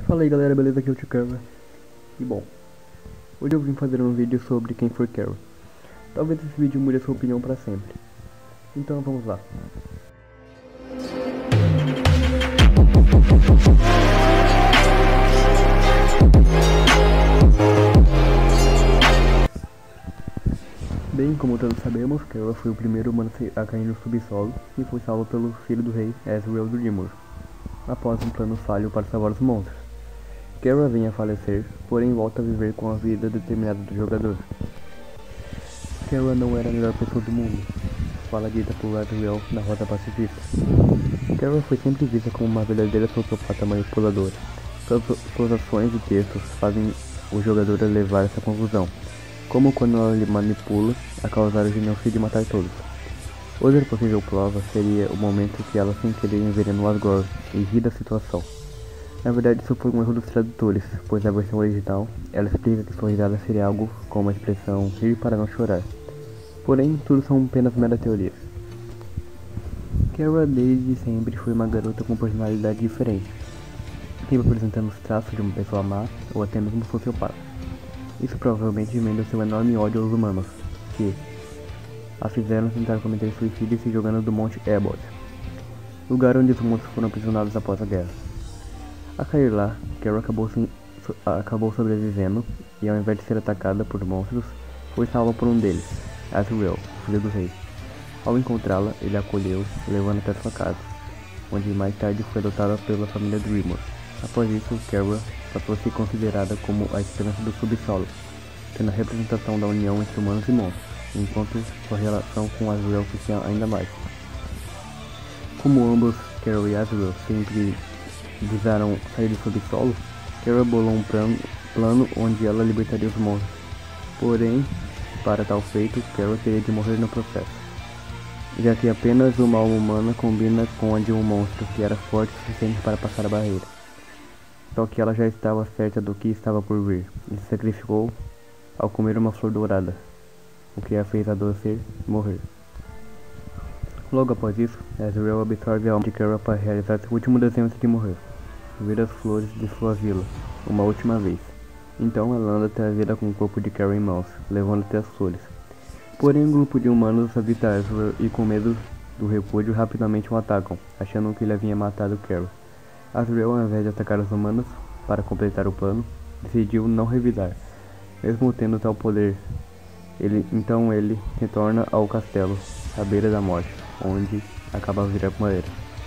Fala aí galera, beleza? Aqui é o Tio Carver. E bom, hoje eu vim fazer um vídeo sobre quem foi Carol. Talvez esse vídeo mude a sua opinião pra sempre. Então vamos lá. Bem, como todos sabemos, Carol foi o primeiro humano a cair no subsolo e foi salvo pelo filho do rei, Ezreal Dreemurr, após um plano falho para salvar os monstros. Carol vem a falecer, porém volta a viver com a vida determinada do jogador. Carol não era a melhor pessoa do mundo, fala dita por Ezreal na Rota Pacifista. Carol foi sempre vista como uma verdadeira sociopata manipuladora. Suas ações e textos fazem o jogador levar essa conclusão, como quando ela lhe manipula a causar o genocídio e matar todos. Outra possível prova seria o momento que ela sem querer envenenou Asgore e ri da situação. Na verdade, isso foi um erro dos tradutores, pois na versão original, ela explica que sua risada seria algo como a expressão rir para não chorar. Porém, tudo são apenas meras teorias. Carol desde sempre foi uma garota com personalidade diferente, sempre apresentando os traços de uma pessoa má ou até mesmo sociopata. Isso provavelmente vem do seu enorme ódio aos humanos, que a fizeram tentar cometer suicídio se jogando do Monte Ebott, lugar onde os monstros foram aprisionados após a guerra. A cair lá, Carol acabou sobrevivendo e, ao invés de ser atacada por monstros, foi salva por um deles, Ezreal, filho do rei. Ao encontrá-la, ele a acolheu, levando até sua casa, onde mais tarde foi adotada pela família Dreemurr. Após isso, Carol passou a ser considerada como a esperança do subsolo, sendo a representação da união entre humanos e monstros, enquanto sua relação com Ezreal crescia ainda mais. Como ambos, Carol e Ezreal, sempre visaram sair do subsolo, Carol bolou um plano onde ela libertaria os monstros. Porém, para tal feito, Carol teria de morrer no processo, já que apenas uma alma humana combina com a de um monstro que era forte o suficiente para passar a barreira. Só que ela já estava certa do que estava por vir, e se sacrificou ao comer uma flor dourada, o que a fez adoecer e morrer. Logo após isso, Ezreal absorve a alma de Carol para realizar seu último desejo antes de morrer, ver as flores de sua vila, uma última vez. Então ela anda trazida com o corpo de Carol em mãos, levando até as flores. Porém, um grupo de humanos habita Ezreal e, com medo do repúdio, rapidamente o atacam, achando que ele havia matado Carol. Ezreal, ao invés de atacar os humanos para completar o plano, decidiu não revidar, mesmo tendo tal poder. Então ele retorna ao castelo, à beira da morte, onde acaba virando poeira.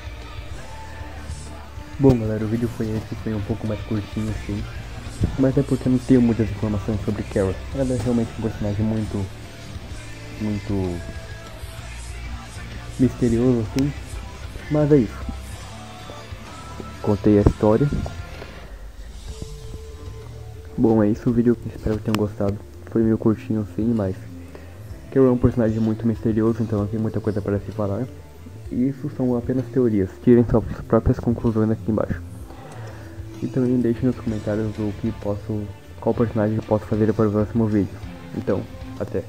Bom galera, o vídeo foi esse, foi um pouco mais curtinho assim, mas é porque eu não tenho muitas informações sobre Carol. Ela é realmente um personagem muito misterioso assim, mas é isso. Contei a história. Bom, é isso o vídeo, espero que tenham gostado. Foi meio curtinho sim, mas Carol é um personagem muito misterioso, então não tem muita coisa para se falar. E isso são apenas teorias, tirem suas próprias conclusões aqui embaixo. E também deixem nos comentários qual personagem eu posso fazer para o próximo vídeo. Então, até!